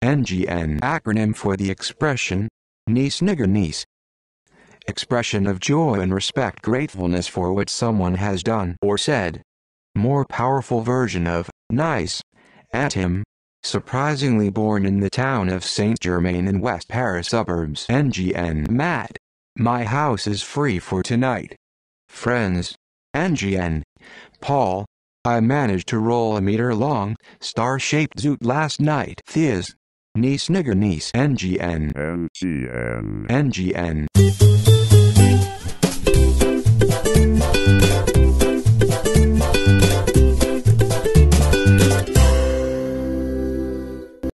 NGN, acronym for the expression, niece nigger niece. Expression of joy and respect, gratefulness for what someone has done or said. More powerful version of nice. Etym, surprisingly born in the town of Saint-Germain in West Paris suburbs. NGN, Matt. My house is free for tonight. Friends. NGN, Paul. I managed to roll a meter-long, star-shaped zoot last night. Thiz. Niece nigger niece. NGN. NGN. NGN.